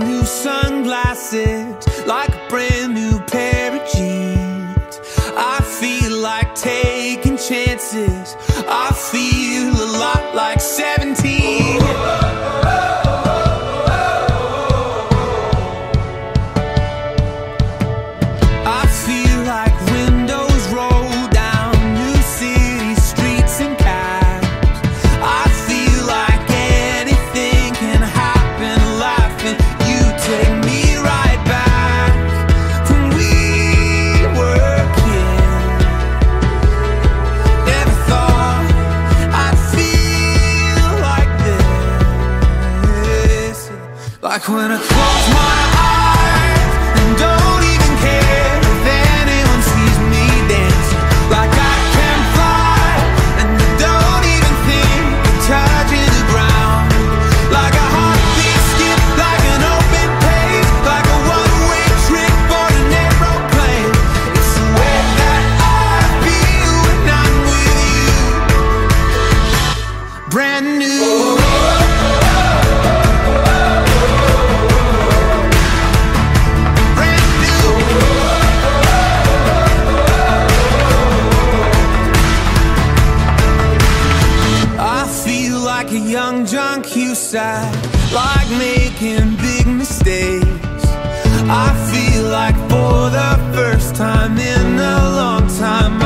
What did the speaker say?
new sunglasses, like a brand new pair of jeans. I feel like taking chances. I feel a lot like 17. I feel like windows roll down new city streets and cabs. I feel like anything can happen, laughing. You take me right back when we were kids. Never thought I'd feel like this. Like when I close my eyes and don't even care if anyone sees me dancing. Like I can fly and I don't even think of touching the ground. Like a heartbeat skip, like an open page, like a one-way trip on an aeroplane. It's the way that I feel when I'm with you. Brand new. Like a young John Cusack, like making big mistakes. I feel like for the first time in a long time